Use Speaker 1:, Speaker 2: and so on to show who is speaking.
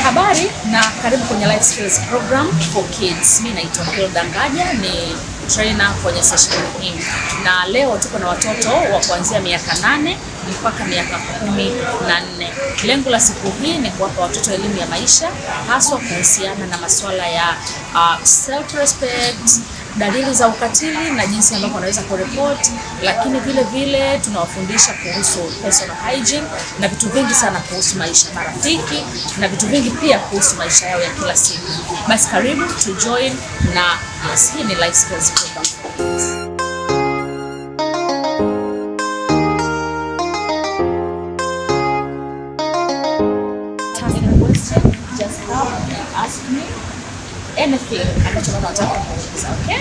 Speaker 1: Habari na karibu kwenye Life Skills Program for Kids. Mimi naitwa Hilda Ngaja, ni trainer kwenye session hii. Na leo tuko na watoto wa kuanzia miaka 8 mpaka miaka 14. Lengo la siku hii ni kuwapa watoto elimu ya maisha, haswa kuhusiana na masuala ya self respect, dalili za ukatili na jinsi ambavyo wanaweza kuripoti, lakini vile vile tunawafundisha kuhusu personal hygiene na vitu vingi sana kuhusu maisha marafiki na vitu vingi pia kuhusu maisha yao ya kila siku. Basi karibu to join, na yes, hii ni Life Skills Program. Just come and ask me anything ambacho unataka kuuliza, okay?